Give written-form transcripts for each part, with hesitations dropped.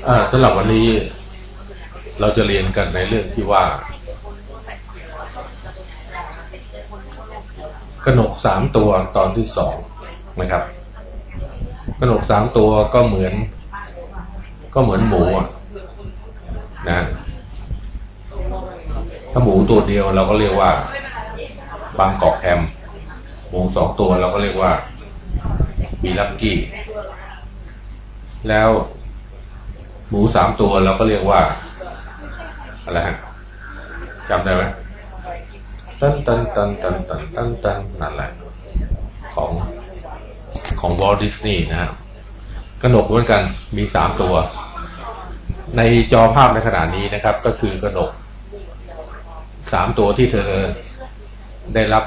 สำหรับวันนี้เราจะเรียนกันในเรื่องที่ว่ากนก3 ตัวตอนที่2นะครับกนก3 ตัวก็เหมือนหมูนะถ้าหมูตัวเดียวเราก็เรียกว่าบางกอกแฮมหมู2 ตัวเราก็เรียกว่าบีลักกี้แล้วหมู3 ตัวเราก็เรียกว่าอะไรฮะจำได้ไหมตันนั่นแหละของวอลต์ดิสนีย์นะฮะกนกเหมือนกันมี3 ตัวในจอภาพในขณะนี้นะครับก็คือกนก3 ตัวที่เธอได้รับ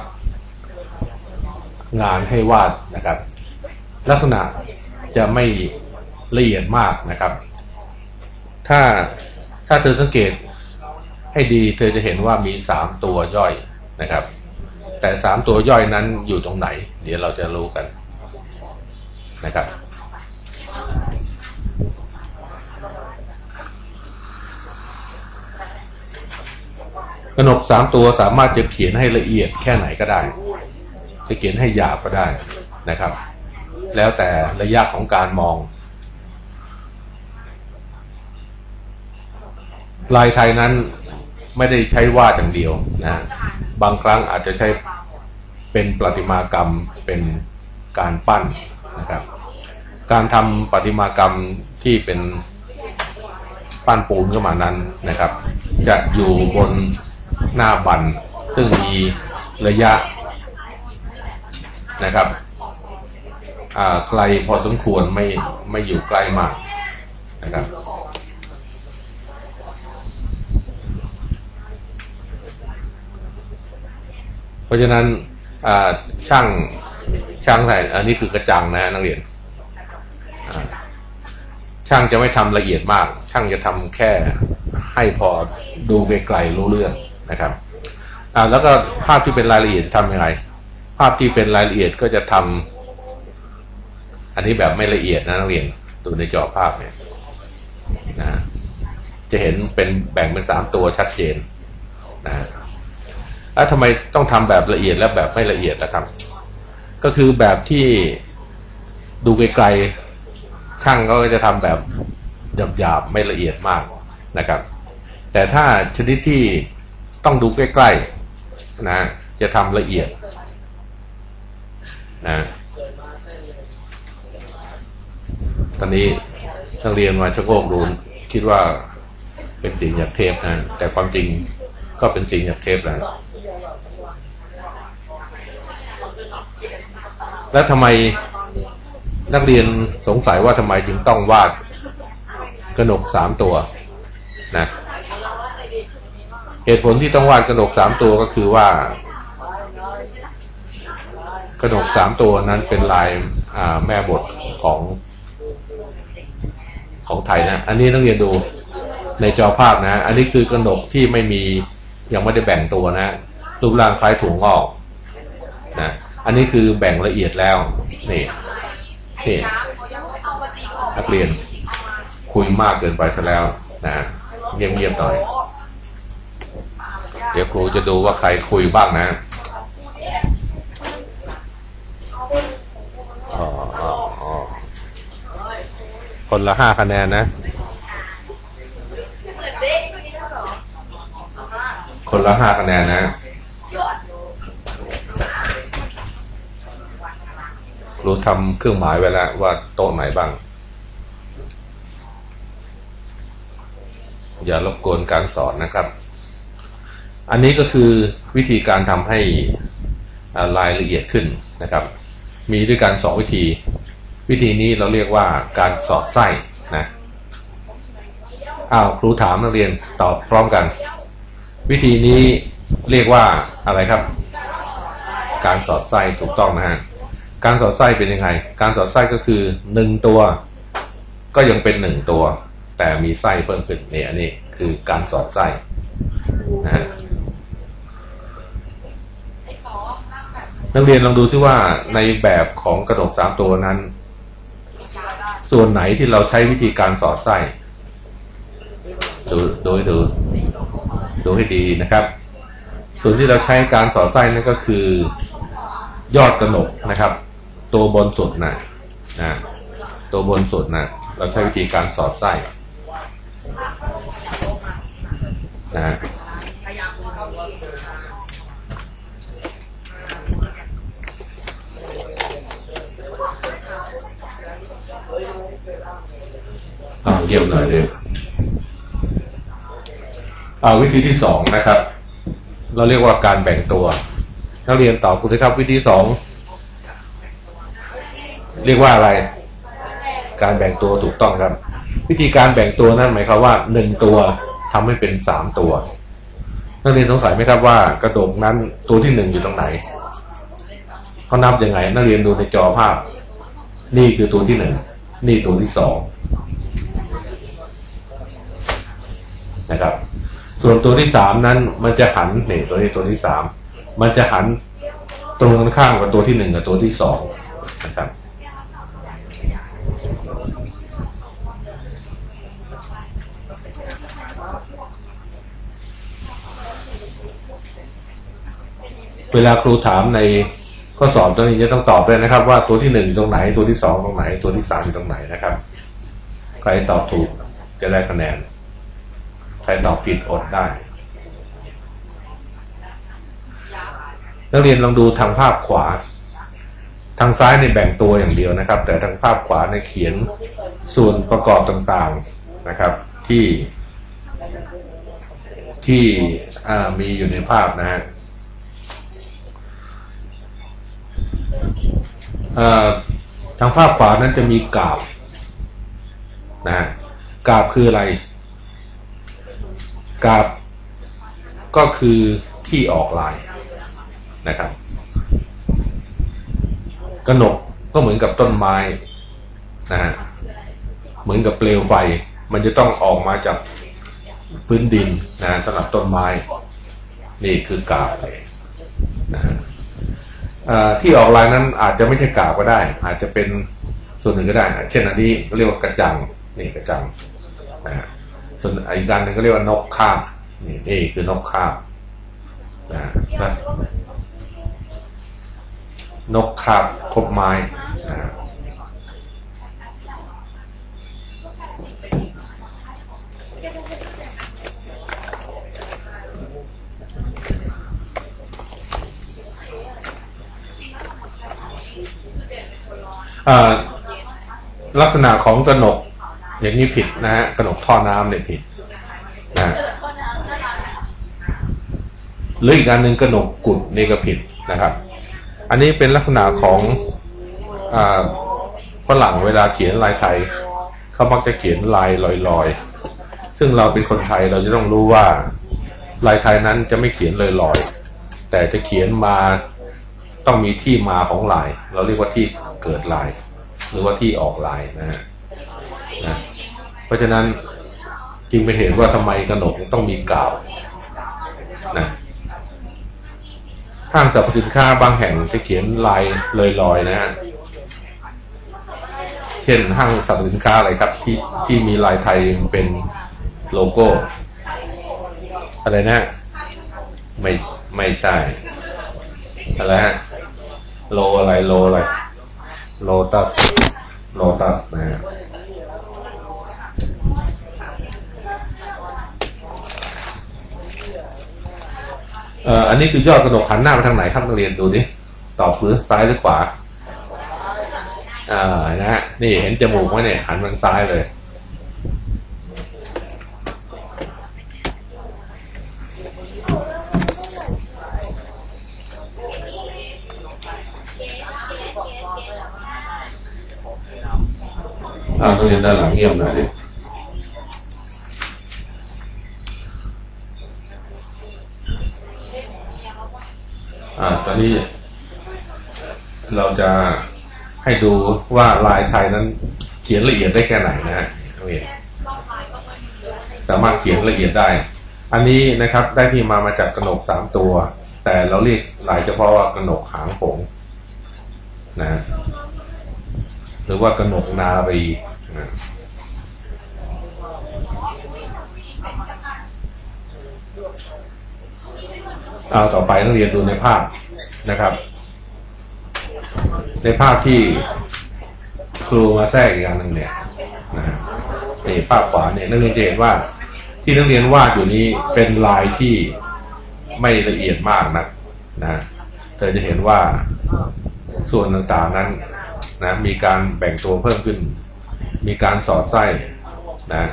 งานให้วาดนะครับลักษณะจะไม่ละเอียดมากนะครับถ้าเธอสังเกตให้ดีเธอจะเห็นว่ามี3 ตัวย่อยนะครับแต่3 ตัวย่อยนั้นอยู่ตรงไหนเดี๋ยวเราจะรู้กันนะครับกนก3 ตัวสามารถจะเขียนให้ละเอียดแค่ไหนก็ได้จะเขียนให้หยาบก็ได้นะครับแล้วแต่ระยะของการมองลายไทยนั้นไม่ได้ใช้วาดอย่างเดียวนะบางครั้งอาจจะใช้เป็นประติมากรรมเป็นการปั้นนะครับการทำประติมากรรมที่เป็นปั้นปูนขึ้นมานั้นนะครับจะอยู่บนหน้าบันซึ่งมีระยะนะครับไกลพอสมควรไม่อยู่ใกล้มากนะครับเพราะฉะนั้นช่างใส่อันนี้คือกระจังนะนักเรียนช่างจะไม่ทำละเอียดมากช่างจะทำแค่ให้พอดูไกลๆรู้เรื่องนะครับแล้วก็ภาพที่เป็นรายละเอียดทำยังไงภาพที่เป็นรายละเอียดก็จะทำอันนี้แบบไม่ละเอียดนะนักเรียนดูในจอภาพเนี่ยนะจะเห็นเป็นแบ่งเป็น3 ตัวชัดเจนนะแล้วทำไมต้องทำแบบละเอียดและแบบไม่ละเอียดนะครับก็คือแบบที่ดูไกลๆช่างก็จะทำแบบหยาบๆไม่ละเอียดมากนะครับแต่ถ้าชนิดที่ต้องดูใกล้ๆนะจะทำละเอียดนะตอนนี้นักเรียนมาชะโงกดูคิดว่าเป็นสีหยักเทปนะแต่ความจริงก็เป็นสีหยักเทปนะแล้วทำไมนักเรียนสงสัยว่าทำไมจึงต้องวาดกนก3 ตัวนะเหตุผลที่ต้องวาดกนก3 ตัวก็คือว่ากนก3 ตัวนั้นเป็นลายแม่บทของไทยนะอันนี้นักเรียนดูในจอภาพนะอันนี้คือกนกที่ยังไม่ได้แบ่งตัวนะรูปร่างคล้ายถั่วงอกนะอันนี้คือแบ่งละเอียดแล้วนี่นักเรียนคุยมากเกินไปซะแล้วนะเงียบๆหน่อยเดี๋ยวครูจะดูว่าใครคุยบ้างนะคนละ5 คะแนนนะคนละ5 คะแนนนะครูทำเครื่องหมายไว้แล้วว่าโต๊ะไหนบ้างอย่ารบกวนการสอนนะครับอันนี้ก็คือวิธีการทำให้รายละเอียดขึ้นนะครับมีด้วยกัน2 วิธีนี้เราเรียกว่าการสอดไส้นะครูถามนักเรียนตอบพร้อมกันวิธีนี้เรียกว่าอะไรครับการสอดไส้ถูกต้องนะฮะการสอดไส้เป็นยังไงการสอดไส้ก็คือ1 ตัวก็ยังเป็น1 ตัวแต่มีไส้เพิ่มขึ้นนี่อันนี้คือการสอดไส้นะฮะนักเรียนลองดูซิว่าในแบบของกนก3 ตัวนั้นส่วนไหนที่เราใช้วิธีการสอดไส้ดูให้ดีนะครับส่วนที่เราใช้การสอดไส้นั่นก็คือยอดกระหนกนะครับตัวบนสุดนะตัวบนสุดนะเราใช้วิธีการสอดไส้นะเยี่ยมหน่อยเลยวิธีที่สองนะครับเราเรียกว่าการแบ่งตัวนักเรียนตอบคุณนะครับวิธีสองเรียกว่าอะไรการแบ่งตัวถูกต้องครับวิธีการแบ่งตัวนั้นหมายความว่า1ตัวทำให้เป็น3ตัวนักเรียนสงสัยไหมครับว่ากระดกนั้นตัวที่1อยู่ตรงไหนเขานับยังไงนักเรียนดูในจอภาพนี่คือตัวที่1นี่ตัวที่2นะครับส่วนตัวที่3นั้นมันจะหันนี่ตัวที่3มันจะหันตรงกันข้ามกับตัวที่1กับตัวที่2นะครับเวลาครูถามในข้อสอบตัวนี้จะต้องตอบด้วยนะครับว่าตัวที่1อยู่ตรงไหนตัวที่2ตรงไหนตัวที่3อยู่ตรงไหนนะครับใครตอบถูกจะได้คะแนนใครตอบผิดอดได้นักเรียนลองดูทางภาพขวาทางซ้ายในแบ่งตัวอย่างเดียวนะครับแต่ทางภาพขวาในเขียนส่วนประกอบต่างๆนะครับที่มีอยู่ในภาพนะฮะทางภาพขวานั้นจะมีกาบนะกาบคืออะไรกาบก็คือที่ออกลายนะครับกระหนกก็เหมือนกับต้นไม้นะฮะเหมือนกับเปลวไฟมันจะต้องออกมาจากพื้นดินนะสำหรับต้นไม้นี่คือกาบนะฮะที่ออกลายนั้นอาจจะไม่ใช่กาบก็ได้อาจจะเป็นส่วนหนึ่งก็ได้เช่นอันนี้เรียกว่ากระจังนี่กระจังนะฮะส่วนอีกด้านหนึ่งก็เรียกว่านกคาบนี่คือนกคาบนะนกคาบคบไม้นะลักษณะของกระหนกอย่างนี้ผิดนะฮะกระหนกท่อน้ำเนี่ยผิดนะหรืออีกอันหนึ่งกระหนกกุดนี่ก็ผิดนะครับอันนี้เป็นลักษณะของฝรั่งเวลาเขียนลายไทยเขามักจะเขียนลายลอยๆซึ่งเราเป็นคนไทยเราจะต้องรู้ว่าลายไทยนั้นจะไม่เขียนลอยๆแต่จะเขียนมาต้องมีที่มาของลายเราเรียกว่าที่เกิดลายหรือว่าที่ออกลายนะฮะเพราะฉะนั้นจึงเป็นเหตุว่าทำไมกระหนกต้องมีกาบนะห้างสรรพสินค้าบางแห่งจะเขียนลายลอยๆนะฮะเช่นห้างสรรพสินค้าอะไรครับที่มีลายไทยเป็นโลโก้อะไรนะไม่ใช่อะไรฮะโลอะไรโลตัสนะฮะอันนี้คือยอดกระหนกหันหน้าไปทางไหนครับนักเรียนดูดิตอบคือซ้ายหรือขวานะฮะนี่เห็นจมูกไหมเนี่ยหันทางซ้ายเลยนักเรียนด้านหลังเงียบหน่อยดิตอนนี้เราจะให้ดูว่าลายไทยนั้นเขียนละเอียดได้แค่ไหนนะฮะนักเรียนสามารถเขียนละเอียดได้อันนี้นะครับได้ที่มาจากกระหนก3ตัวแต่เราเรียกลายเฉพาะว่ากระหนกหางหงส์นะหรือว่ากระหนกนารีนะเอาต่อไปนักเรียนดูในภาพนะครับ ในภาพที่ครูมาแทรกอีกอย่างหนึ่งเนี่ยนะนี่ภาพขวาเนี่ยนักเรียนจะเห็นว่าที่นักเรียนวาดอยู่นี้เป็นลายที่ไม่ละเอียดมากนะเธอจะเห็นว่าส่วนต่างๆนั้นนะมีการแบ่งตัวเพิ่มขึ้นมีการสอดไส้นะ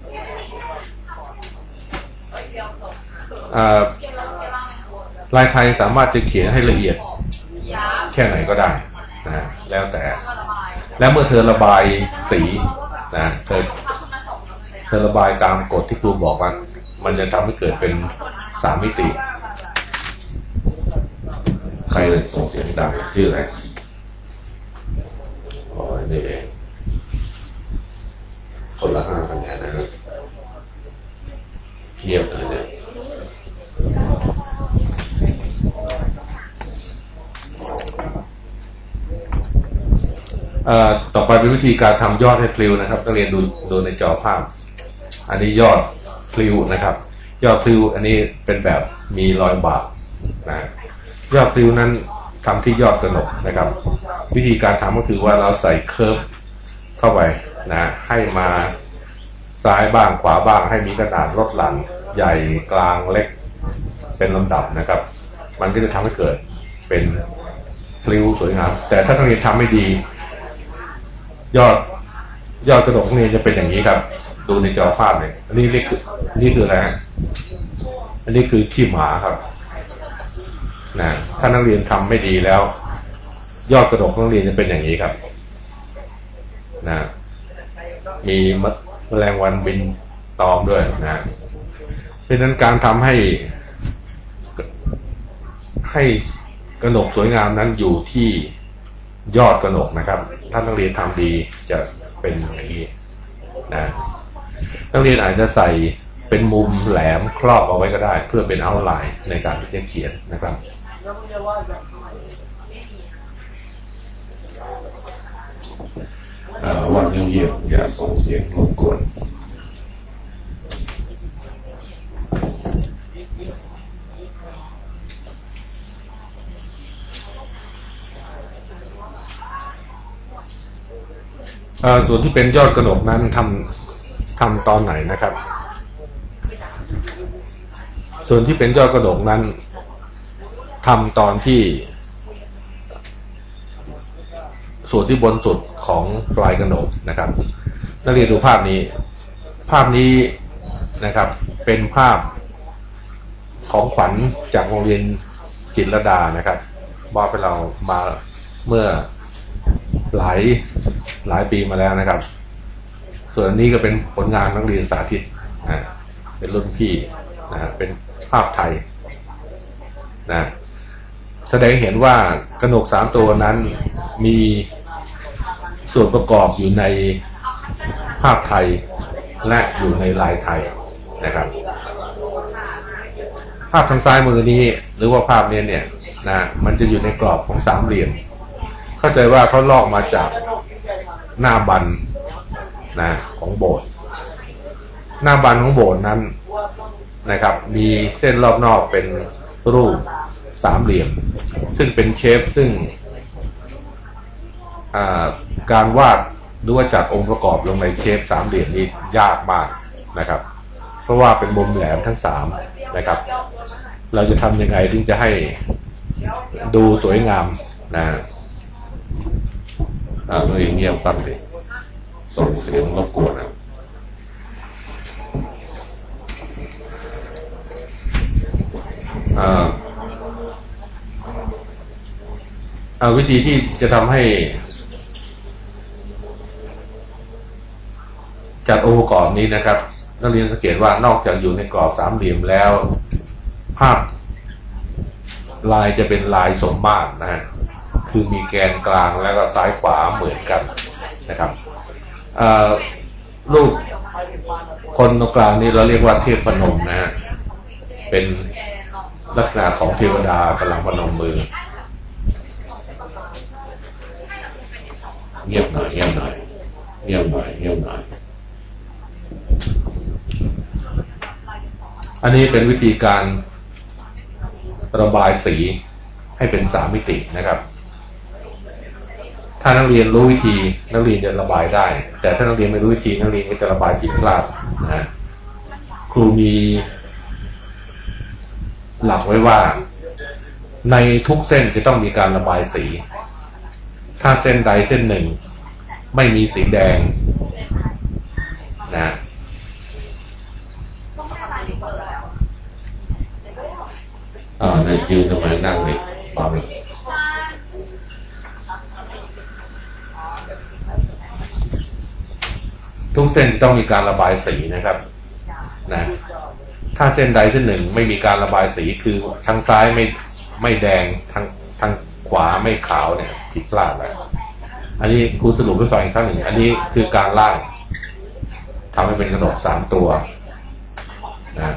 ลายไทยสามารถจะเขียนให้ละเอียดแค่ไหนก็ได้นะแล้วแต่แล้วเมื่อเธอระบายสีนะเธอระบายตามกฎที่ครูบอกมันจะทำให้เกิดเป็น3 มิติใครส่งเสียงดังชื่ออะไรอ๋อนี่เองคนละ5 คะแนนนะครับเงียบเลยเนี่ยต่อไปเป็นวิธีการทำยอดให้พลิ้วนะครับนักเรียนดูในจอภาพอันนี้ยอดพลิ้วนะครับยอดพลิ้วอันนี้เป็นแบบมีรอยบากนะยอดพลิ้วนั้นทำที่ยอดกระหนกนะครับวิธีการทำก็คือว่าเราใส่เคิร์ฟเข้าไปนะให้มาซ้ายบ้างขวาบ้างให้มีขนาดลดหลั่นใหญ่กลางเล็กเป็นลำดับนะครับมันก็จะทำให้เกิดเป็นพลิ้วสวยงามแต่ถ้านักเรียนทำไม่ดียอดกระดกนี่จะเป็นอย่างนี้ครับดูในจอภาพเนี่ยอันนี้คืออะไรฮะอันนี้คือขี้หมาครับนะถ้านักเรียนทำไม่ดีแล้วยอดกระดกนักเรียนจะเป็นอย่างนี้ครับนะมีแมลงวันบินตอมด้วยนะเพราะฉะนั้นการทำให้กระหนกสวยงามนั้นอยู่ที่ยอดกระหนกนะครับถ้านักเรียนทำดีจะเป็นอย่างนี้นะนักเรียนอาจจะใส่เป็นมุมแหลมครอบเอาไว้ก็ได้เพื่อเป็นเอาท์ไลน์ในการที่จะเขียนนะครับว่าเงียบๆอย่าส่งเสียงรบกวนส่วนที่เป็นยอดกระหนกนั้นทำตอนไหนนะครับส่วนที่เป็นยอดกระหนกนั้นทำตอนที่ส่วนที่บนสุดของปลายกระหนกนะครับนักเรียนดูภาพนี้นะครับเป็นภาพของขวัญจากโรงเรียนจิตรลดานะครับมอบให้เรามาเมื่อหลายปีมาแล้วนะครับส่วนอันนี้ก็เป็นผลงานนักเรียนสาธิตเป็นรุ่นพี่นะเป็นภาพไทยนะแสดงเห็นว่ากระหนก3 ตัวนั้นมีส่วนประกอบอยู่ในภาพไทยและอยู่ในลายไทยนะครับภาพทางซ้ายมือนี้หรือว่าภาพนี้เนี่ยนะมันจะอยู่ในกรอบของ3 เหลี่ยมเข้าใจว่าเขาลอกมาจากหน้าบันนะของโบสถ์หน้าบันของโบสถ์นั้นนะครับมีเส้นรอบนอกเป็นรูป3 เหลี่ยมซึ่งเป็นเชฟซึ่งการวาดหรือว่าจัดองค์ประกอบลงในเชฟ3 เหลี่ยมนี้ยากมากนะครับเพราะว่าเป็นมุมแหลมทั้ง3นะครับเราจะทำยังไงถึงจะให้ดูสวยงามนะเราเงียบตั้งเลยส่งเสียงรบกวนนะวิธีที่จะทำให้จัดองค์ประกอบนี้นะครับนักเรียนสังเกตว่านอกจากอยู่ในกรอบ3 เหลี่ยมแล้วภาพลายจะเป็นลายสมมาตรนะฮะคือมีแกนกลางแล้วก็ซ้ายขวาเหมือนกันนะครับรูปคนตรงกลางนี้เราเรียกว่าเทพนมนะฮะเป็นลักษณะของเทวดากำลังพนมมือเงียบหน่อยอันนี้เป็นวิธีการระบายสีให้เป็น3 มิตินะครับถ้านักเรียนรู้วิธีนักเรียนจะระบายได้แต่ถ้านักเรียนไม่รู้วิธีนักเรียนก็จะระบายผิดพลาดนะครูมีหลักไว้ว่าในทุกเส้นจะต้องมีการระบายสีถ้าเส้นใดเส้นหนึ่งไม่มีสีแดงนะในยืนทำไมนั่งเลยฟังทุกเส้นต้องมีการระบายสีนะครับนะถ้าเส้นใดเส้นหนึ่งไม่มีการระบายสีคือทางซ้ายไม่แดงทางขวาไม่ขาวเนี่ยผิดพลาดแล้วอันนี้ครูสรุปให้ฟังอีกครั้งหนึ่งอันนี้คือการล่างทำให้เป็นขนม3 ตัวนะ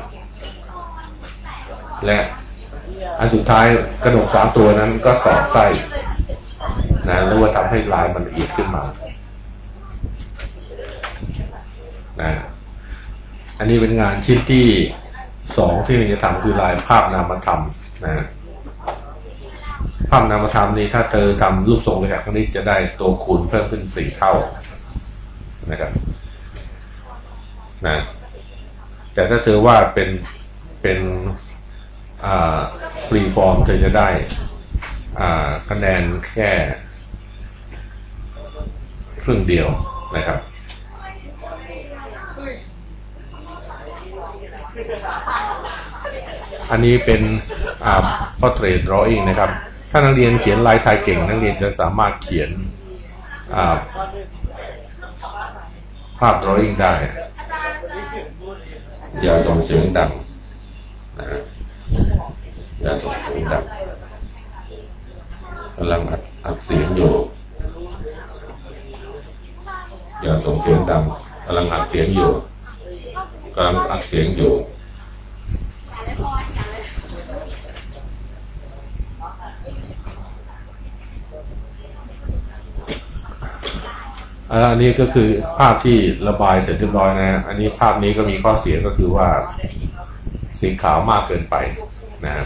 และอันสุดท้ายขนม3 ตัวนั้นก็สอดไส้นะแล้วว่าทำให้ลายมันละเอียดขึ้นมานะอันนี้เป็นงานชิ้นที่2ที่เราจะทำคือลายภาพนามธรรมนะภาพนามธรรมนี้ถ้าเธอทำรูปทรงแบบนี้จะได้ตัวคูณเพิ่มขึ้น4 เท่านะครับนะแต่ถ้าเธอว่าเป็นฟรีฟอร์มเธอจะได้คะแนนแค่ครึ่งเดียวนะครับอันนี้เป็นportrait drawing นะครับถ้านักเรียนเขียนลายไทยเก่งนักเรียนจะสามารถเขียนภาพ drawing ได้อย่าส่งเสียงดังนะอย่าส่งเสียงดังกำลังอัดเสียงอยู่อย่าส่งเสียงดังกำลังอัดเสียงอยู่กำลังอัดเสียงอยู่อันนี้ก็คือภาพที่ระบายเสร็จเรียบร้อยนะอันนี้ภาพนี้ก็มีข้อเสียก็คือว่าสีขาวมากเกินไปนะครับ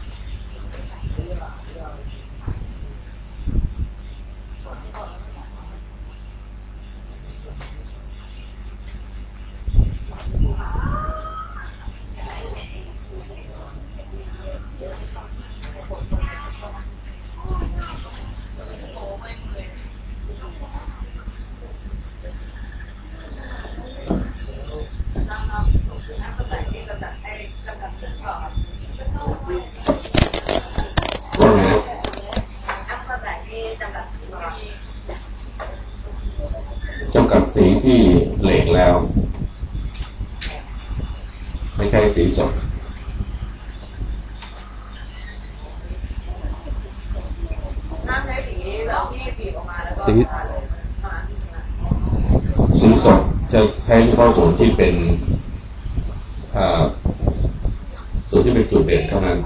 จำกัดสีที่เหลกแล้วไม่ใช่สีสดสีสดจะใช้เฉพาะส่วนที่เป็นส่วนที่เป็นจุดเด่นเท่านั้น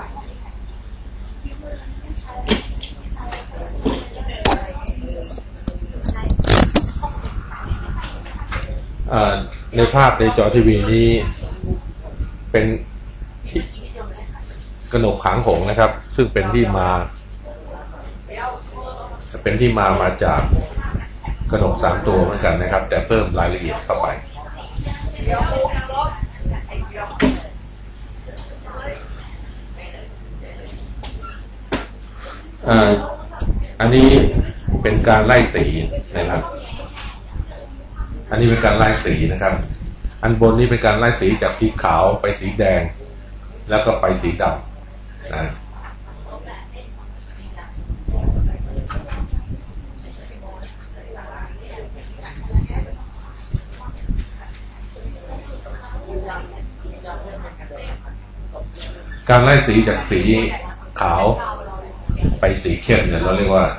ในภาพในจอทีวีนี้เป็นกนกหางหงส์นะครับซึ่งเป็นที่มาจากกนก3 ตัวเหมือนกันนะครับแต่เพิ่มรายละเอียดเข้าไปอันนี้เป็นการไล่สีนะครับอันนี้เป็นการไล่สีนะครับอันบนนี้เป็นการไล่สีจากสีขาวไปสีแดงแล้วก็ไปสีดำนะการไล่สีจากสีขาวไปสีเข้มเนี่ยเราเรียกว่า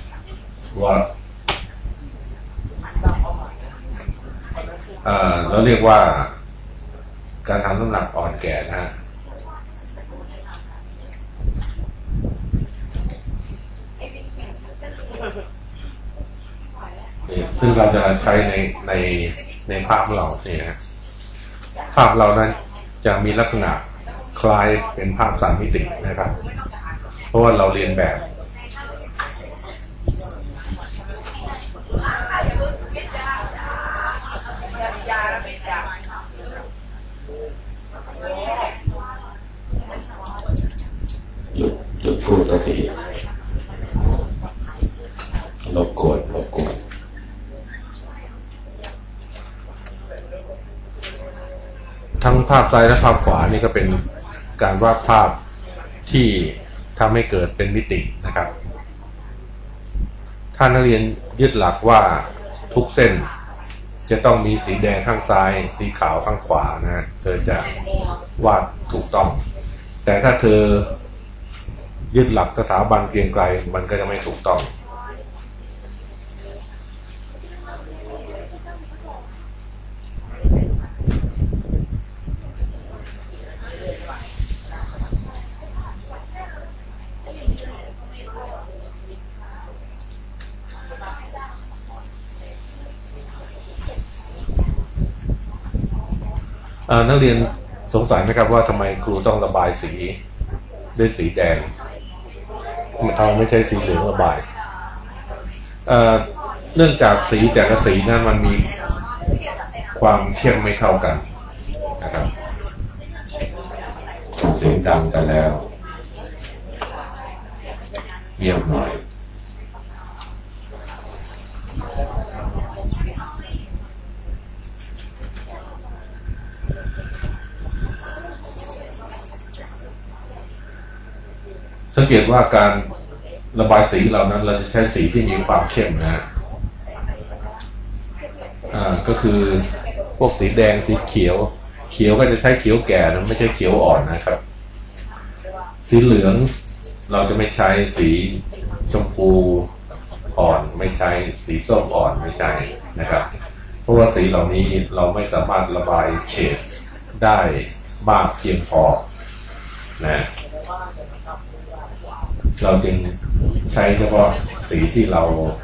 เราเรียกว่าการทำน้ำหนักอ่อนแก่นะฮะซึ่งเราจะใช้ในภาพเราเนี่ยภาพเรานั้นจะมีลักษณะคล้ายเป็นภาพสามมิตินะครับ เพราะว่าเราเรียนแบบหยุดพูดแล้วทีรบกวนทั้งภาพซ้ายและภาพขวานี่ก็เป็นการวาดภาพที่ทำให้เกิดเป็นมิตินะครับถ้านักเรียนยึดหลักว่าทุกเส้นจะต้องมีสีแดงข้างซ้ายสีขาวข้างขวานะเธอจะวาดถูกต้องแต่ถ้าเธอยึดหลักสถาบันเกรียงไกรมันก็จะไม่ถูกต้องนักเรียนสงสัยไหมครับว่าทำไมครูต้องระบายสีด้วยสีแดงทำไมไม่ใช่สีเหลืองระบายเนื่องจากสีแต่ละสีนั้นมันมีความเข้มไม่เท่ากันนะครับเสียงดังกันแล้วเงียบหน่อยสังเกตว่าการระบายสีเหล่านั้นเราจะใช้สีที่มีความเข้มนะก็คือพวกสีแดงสีเขียวก็จะใช้เขียวแก่นะไม่ใช่เขียวอ่อนนะครับสีเหลืองเราจะไม่ใช้สีชมพูอ่อนไม่ใช้สีส้มอ่อนไม่ใช่นะครับเพราะว่าสีเหล่านี้เราไม่สามารถระบายเฉดได้มากเพียงพอนะเราจึงใช้เฉพาะสีที่เรา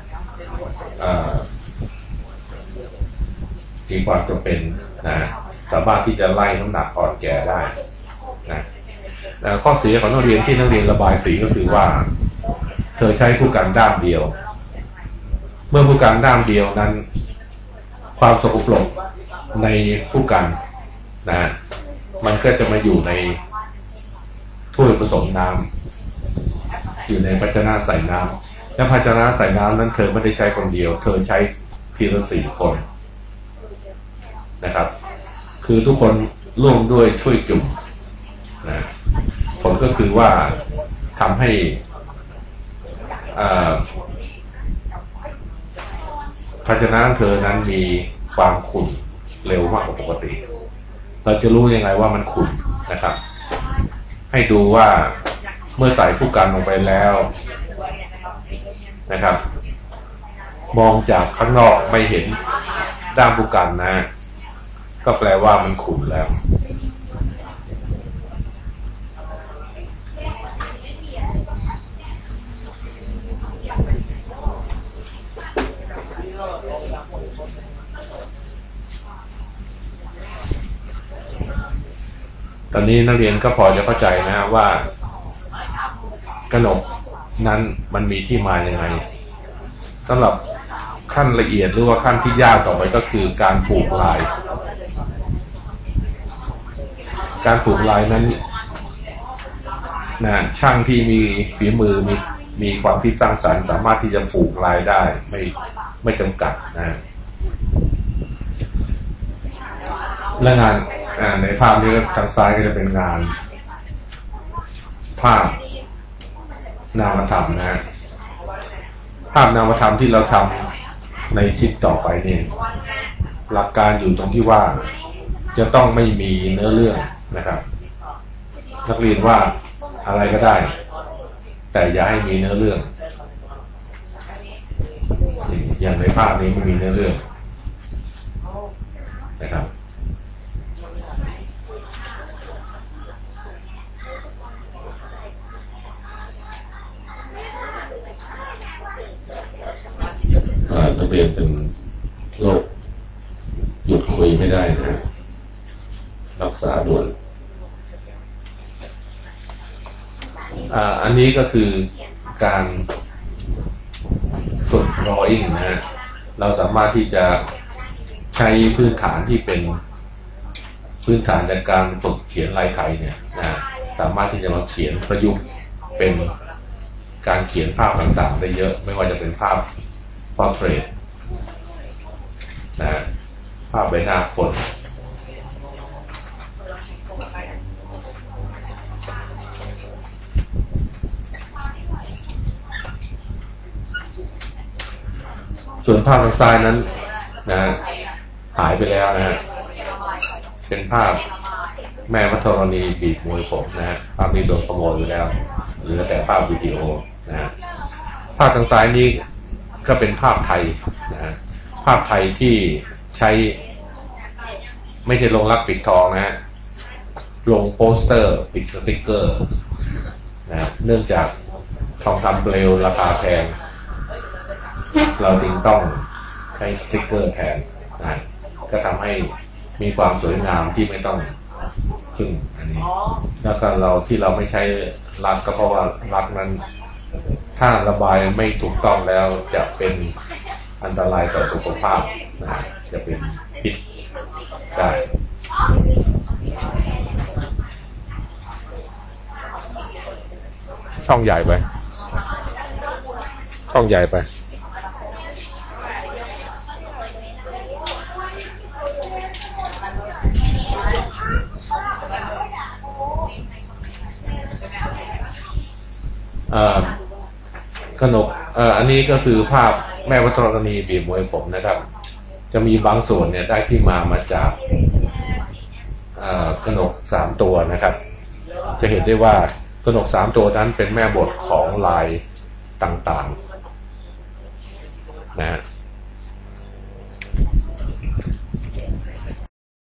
มีความจำเป็นนะสามารถที่จะไล่น้ำหนักอ่อนแก่ได้นะข้อเสียของนักเรียนที่นักเรียนระบายสีก็คือว่าเธอใช้ผู้กันด้านเดียวเมื่อผู้กันด้านเดียวนั้นความสกปรกในผู้กันนะมันก็จะมาอยู่ในถ้วยผสมน้ำอยู่ในภาชนะใส่น้ำและภาชนะใส่น้ำนั้นเธอไม่ได้ใช้คนเดียวเธอใช้ทีละ4 คนนะครับคือทุกคนร่วมด้วยช่วยจุ่มนะผลก็คือว่าทำให้ภาชนะเธอนั้นมีความขุ่นเร็วมากกว่าปกติเราจะรู้ยังไงว่ามันขุ่นนะครับให้ดูว่าเมื่อใส่ผู้กันลงไปแล้วนะครับมองจากข้างนอกไม่เห็นด้ามผู้กันนะก็แปลว่ามันขุ่นแล้วตอนนี้นักเรียนก็พอจะเข้าใจนะว่ากนกนั้นมันมีที่มาอย่างไรสำหรับขั้นละเอียดหรือว่าขั้นที่ยากต่อไปก็คือการผูกลายการผูกลายนั้นนะช่างที่มีฝีมือมีความคิดสร้างสรรค์สามารถที่จะผูกลายได้ไม่จำกัดนะและงานในภาพนี้ทางซ้ายก็จะเป็นงานภาพนามธรรมนะภาพนามธรรมที่เราทำในชิ้นต่อไปนี่หลักการอยู่ตรงที่ว่าจะต้องไม่มีเนื้อเรื่องนะครับนักเรียนว่าอะไรก็ได้แต่อย่าให้มีเนื้อเรื่องอย่างในภาพนี้ไม่มีเนื้อเรื่องนะครับนักเรียนเป็นโรคหยุดคุยไม่ได้นะรักษาด่วนอันนี้ก็คือการฝึก drawing นะฮะเราสามารถที่จะใช้พื้นฐานที่เป็นพื้นฐานในการฝึกเขียนลายไทยเนี่ยนะสามารถที่จะมาเขียนประยุกต์เป็นการเขียนภาพต่างๆได้เยอะไม่ว่าจะเป็นภาพ portrait นะภาพใบหน้าคนส่วนภาพทางซ้ายนั้นนะหายไปแล้วนะฮะเป็นภาพแม่มัทรณีบีบมวยผมนะฮะภาพนี้โดนขโมยอยู่แล้วเหลือแต่ภาพวิดีโอนะฮะภาพทางซ้ายนี้ก็เป็นภาพไทยนะฮะภาพไทยที่ใช้ไม่ใช่ลงรักปิดทองนะฮะลงโปสเตอร์ปิดสติกเกอร์นะเนื่องจากทองคำเปลวราคาแพงเราจึงต้องใช้สติกเกอร์แทนนะก็ทำให้มีความสวยงามที่ไม่ต้องขึ้นอันนี้แล้วก็เราที่เราไม่ใช้รักก็เพราะว่ารักนั้นถ้าระบายไม่ถูกต้องแล้วจะเป็นอันตรายต่อสุขภาพนะจะเป็นพิษได้ช่องใหญ่ไปช่องใหญ่ไปขนกอันนี้ก็คือภาพแม่วัทรณีบีบมวยผมนะครับจะมีบางส่วนเนี่ยได้ที่มาจากขนก3ตัวนะครับจะเห็นได้ว่าขนก3ตัวนั้นเป็นแม่บทของลายต่างๆนะ